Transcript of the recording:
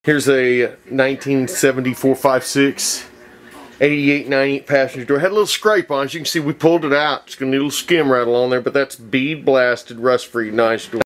Here's a 1974 5.6 8898 passenger door. Had a little scrape on it. As you can see, we pulled it out. It's got a little skim rattle on there, but that's bead blasted, rust free, nice door.